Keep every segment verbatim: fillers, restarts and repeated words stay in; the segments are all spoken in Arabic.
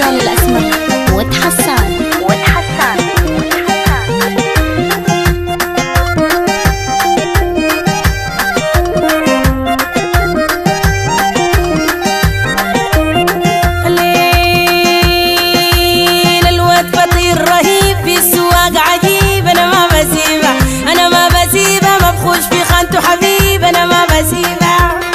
الغزال الأسمر وتحسان وتحسان الليل الواد فطير رهيب في السواق عجيب، أنا ما بسيبه أنا ما بسيبه ما بخش في خانته حبيب، أنا ما بسيبه.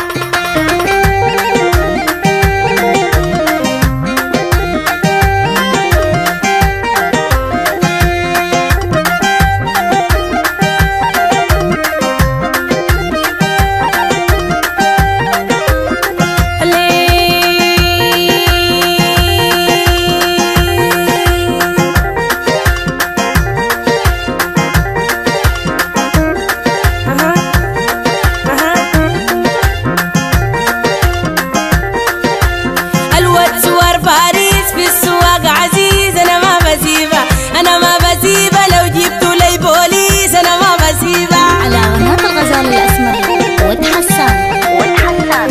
باريس في السواق عزيز، أنا ما بسيبه أنا ما بسيبه لو جبتوا لي بوليس، أنا ما بسيبه. على قناة الغزال الأسمر وتحسان وتحسان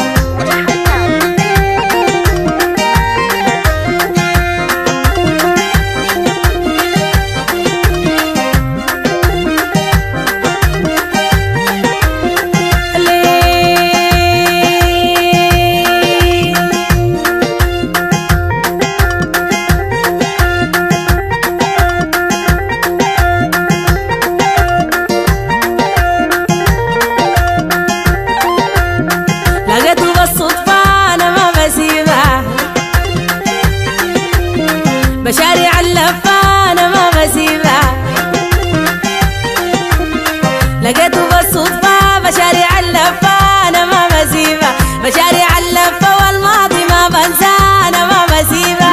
لقيته بالصدفة أنا ما بسيبه، بشارع اللفة أنا ما بسيبه. لقيته بالصدفة بشارع اللفة أنا ما بسيبه، بشارع اللفة والماضي ما بنساه أنا ما بسيبه.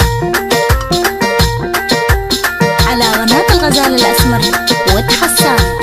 على قناة الغزال الأسمر وتحسان